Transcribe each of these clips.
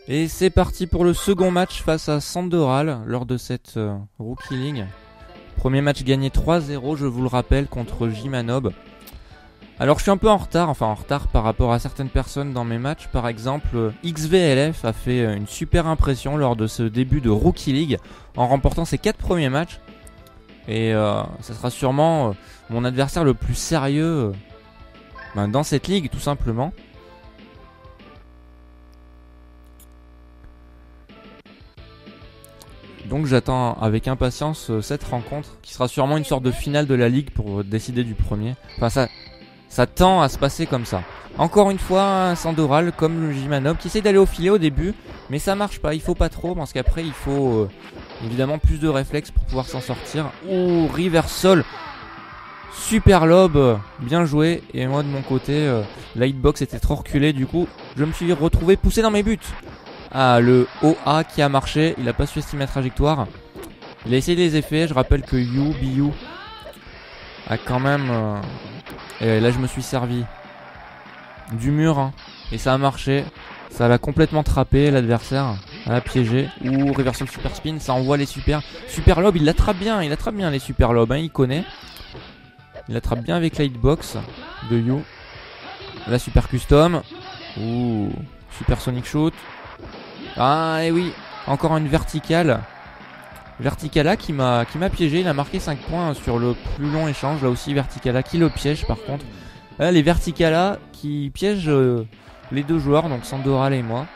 Et c'est parti pour le second match face à Sandoral lors de cette Rookie League. Premier match gagné 3-0, je vous le rappelle, contre Jimanob. Alors je suis un peu en retard par rapport à certaines personnes dans mes matchs. Par exemple, XVLF a fait une super impression lors de ce début de Rookie League en remportant ses 4 premiers matchs. Et ça sera sûrement mon adversaire le plus sérieux dans cette ligue, tout simplement. Donc j'attends avec impatience cette rencontre qui sera sûrement une sorte de finale de la ligue pour décider du premier. Enfin ça tend à se passer comme ça. Encore une fois un Sandoral comme le Jimanob qui essaie d'aller au filet au début, mais ça marche pas, il faut pas trop parce qu'après il faut évidemment plus de réflexes pour pouvoir s'en sortir. Ouh, reversal, super lob, bien joué. Et moi de mon côté la hitbox était trop reculée, du coup je me suis retrouvé poussé dans mes buts. Ah, le OA qui a marché, il a pas su estimer la trajectoire. Il a essayé les effets, je rappelle que BU a quand même... Et là je me suis servi du mur, hein, et ça a marché. Ça l'a complètement trappé l'adversaire, à la piégé. Ouh, reversal super spin, ça envoie les super lob, il attrape bien les super lob, hein, il connaît. Il attrape bien avec la hitbox de You. La super custom. Ouh, super sonic shoot. Ah et oui, encore une verticale. Verticala qui m'a piégé, il a marqué 5 points sur le plus long échange. Là aussi Verticala qui le piège par contre. Là, les Verticala qui piègent les deux joueurs, donc Sandoral et moi.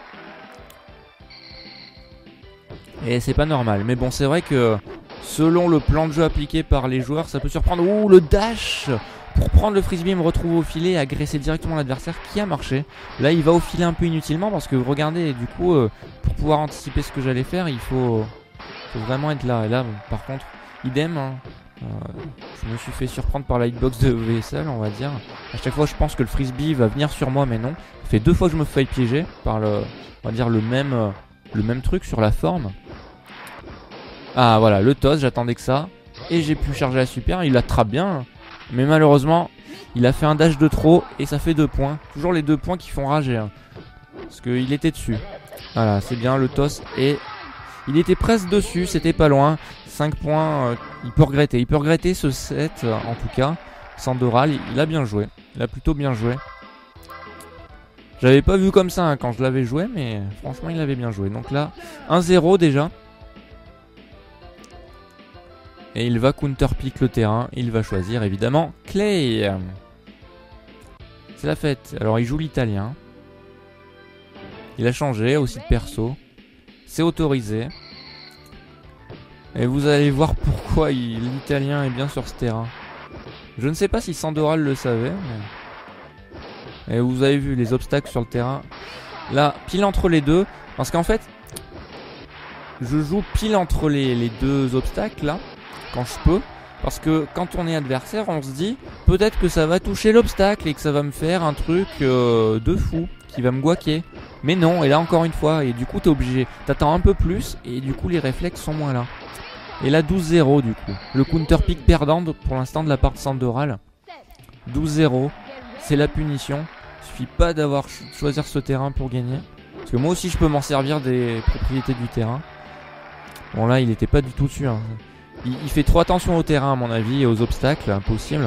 Et c'est pas normal. Mais bon, c'est vrai que selon le plan de jeu appliqué par les joueurs, ça peut surprendre. Ouh, le dash pour prendre le frisbee et me retrouver au filet et agresser directement l'adversaire qui a marché. Là il va au filet un peu inutilement parce que regardez, du coup pour pouvoir anticiper ce que j'allais faire il faut vraiment être là. Et là bon, par contre idem, hein, je me suis fait surprendre par la hitbox de VSL, on va dire. À chaque fois je pense que le frisbee va venir sur moi, mais non. Ça fait 2 fois que je me fais piéger par le, on va dire le même truc sur la forme. Ah voilà, le toss, j'attendais que ça. Et j'ai pu charger la super, il l'attrape bien. Mais malheureusement, il a fait un dash de trop et ça fait 2 points. Toujours les 2 points qui font rager, hein, parce qu'il était dessus. Voilà, c'est bien le toss et il était presque dessus, c'était pas loin. 5 points, il peut regretter ce set en tout cas. Sandoral, il a bien joué, il a plutôt bien joué. J'avais pas vu comme ça hein, quand je l'avais joué, mais franchement il avait bien joué. Donc là, 1-0 déjà. Et il va counter-pick le terrain. Il va choisir évidemment Clay. C'est la fête. Alors il joue l'italien. Il a changé aussi de perso. C'est autorisé. Et vous allez voir pourquoi l'italien est bien sur ce terrain. Je ne sais pas si Sandoral le savait. Mais... Et vous avez vu les obstacles sur le terrain. Là, pile entre les deux. Parce qu'en fait, je joue pile entre les deux obstacles là. Quand je peux, parce que quand on est adversaire on se dit peut-être que ça va toucher l'obstacle et que ça va me faire un truc de fou qui va me guaquer, mais non. Et là encore une fois, et du coup t'es obligé, t'attends un peu plus et du coup les réflexes sont moins là. Et là 12-0 du coup, le counter pick perdant pour l'instant de la part de Sandoral. 12-0, c'est la punition. Il suffit pas d'avoir choisir ce terrain pour gagner, parce que moi aussi je peux m'en servir des propriétés du terrain. Bon là il était pas du tout dessus, hein. Il fait trop attention au terrain à mon avis et aux obstacles, impossible.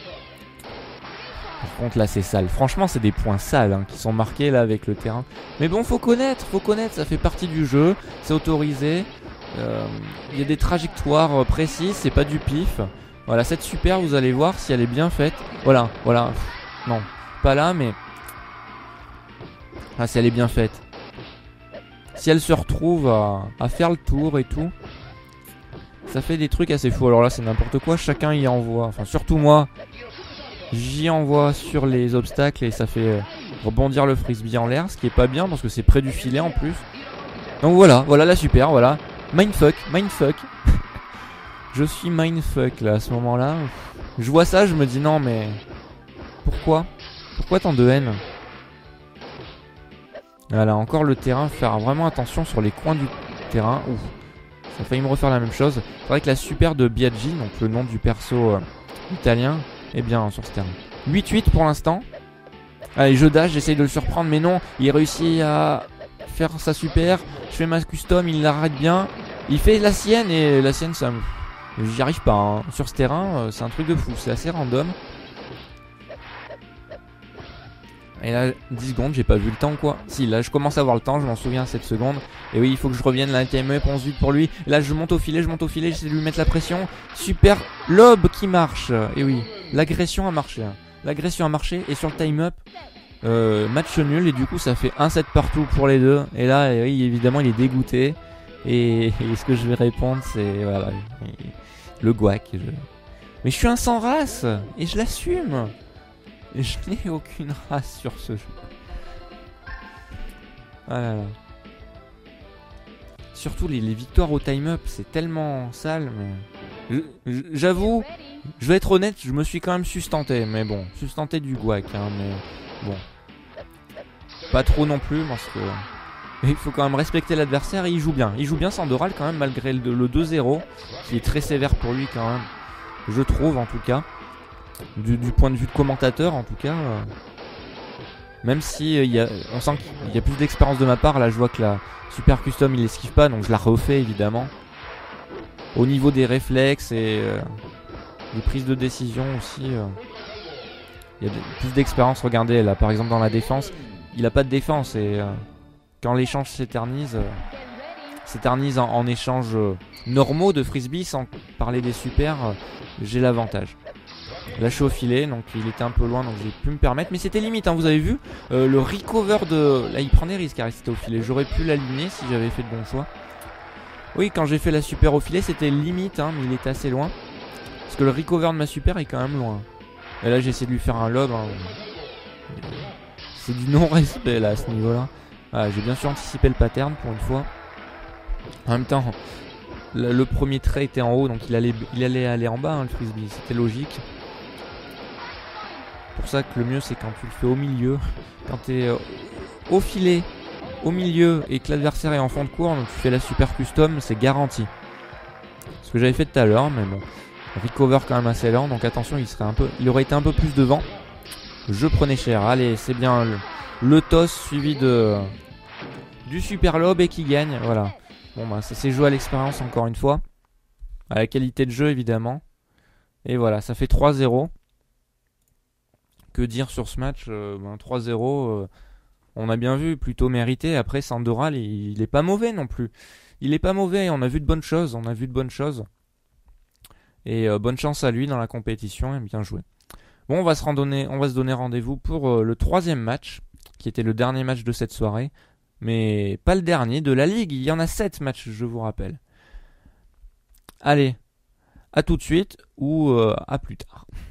Par contre là c'est sale, franchement c'est des points sales hein, qui sont marqués là avec le terrain. Mais bon faut connaître, ça fait partie du jeu, c'est autorisé. Il y a des trajectoires précises, c'est pas du pif. Voilà, cette super vous allez voir si elle est bien faite. Voilà, non, pas là mais... Ah si elle est bien faite. Si elle se retrouve à faire le tour et tout, ça fait des trucs assez fous. Alors là c'est n'importe quoi, chacun y envoie, enfin surtout moi j'y envoie sur les obstacles et ça fait rebondir le frisbee en l'air, ce qui est pas bien parce que c'est près du filet en plus. Donc voilà la super, voilà. Mindfuck. Je suis mindfuck là à ce moment là. Je vois ça, je me dis non mais pourquoi tant de haine? Voilà, encore le terrain, faire vraiment attention sur les coins du terrain. Ouf. Ça a failli me refaire la même chose. C'est vrai que la super de Biaggi, donc le nom du perso italien, est bien sur ce terrain. 8-8 pour l'instant. Allez, je dash, j'essaye de le surprendre, mais non. Il réussit à faire sa super. Je fais ma custom, il l'arrête bien. Il fait la sienne et la sienne, ça, j'y arrive pas. Hein. Sur ce terrain, c'est un truc de fou. C'est assez random. Et là, 10 secondes, j'ai pas vu le temps quoi. Si, là, je commence à voir le temps, je m'en souviens, 7 secondes. Et oui, il faut que je revienne, la time up, 11 pour lui. Et là, je monte au filet, j'essaie de lui mettre la pression. Super lob qui marche. Et oui, l'agression a marché. Hein. L'agression a marché. Et sur le time up, match nul. Et du coup, ça fait 1-7 partout pour les deux. Et là, oui, évidemment, il est dégoûté. Et ce que je vais répondre, c'est voilà, le guac. Mais je suis un sans race. Et je l'assume. Je n'ai aucune race sur ce jeu. Ah là là. Surtout les victoires au time-up, c'est tellement sale. Mais j'avoue, je vais être honnête, je me suis quand même sustenté. Mais bon, sustenté du guac. Hein, mais bon. Pas trop non plus parce que il faut quand même respecter l'adversaire. Et il joue bien. Il joue bien Sandoral quand même malgré le 2-0. Qui est très sévère pour lui quand même. Je trouve en tout cas. Du point de vue de commentateur en tout cas, même si on sent qu'il y a plus d'expérience de ma part. Là je vois que la super custom il esquive pas, donc je la refais évidemment. Au niveau des réflexes et des prises de décision aussi, il y a plus d'expérience. Regardez là par exemple dans la défense, il a pas de défense et quand l'échange s'éternise en échange normaux de frisbee sans parler des super, j'ai l'avantage. Là je suis au filet, donc il était un peu loin, donc j'ai pu me permettre. Mais c'était limite, hein, vous avez vu le recover de... Là il prend des risques, car c'était au filet. J'aurais pu l'aligner si j'avais fait de bons choix. Oui, quand j'ai fait la super au filet, c'était limite, hein, mais il était assez loin. Parce que le recover de ma super est quand même loin. Et là j'ai essayé de lui faire un lob. Hein. C'est du non-respect là à ce niveau-là. Voilà, j'ai bien sûr anticipé le pattern pour une fois. En même temps, le premier trait était en haut, donc il allait aller en bas, hein, le frisbee. C'était logique. C'est pour ça que le mieux c'est quand tu le fais au milieu, quand tu es au filet, au milieu et que l'adversaire est en fond de cours, donc tu fais la super custom, c'est garanti. Ce que j'avais fait tout à l'heure, mais bon, recover quand même assez lent, donc attention, il aurait été un peu plus devant. Je prenais cher, allez, c'est bien le toss suivi du super lob et qui gagne, voilà. Bon bah ça s'est joué à l'expérience encore une fois, à la qualité de jeu évidemment. Et voilà, ça fait 3-0. Que dire sur ce match, 3-0, on a bien vu, plutôt mérité. Après Sandoral, il est pas mauvais non plus. Il est pas mauvais, on a vu de bonnes choses, Et bonne chance à lui dans la compétition, et bien joué. Bon, on va se donner rendez-vous pour le troisième match, qui était le dernier match de cette soirée. Mais pas le dernier de la Ligue, il y en a 7 matchs, je vous rappelle. Allez, à tout de suite, ou à plus tard.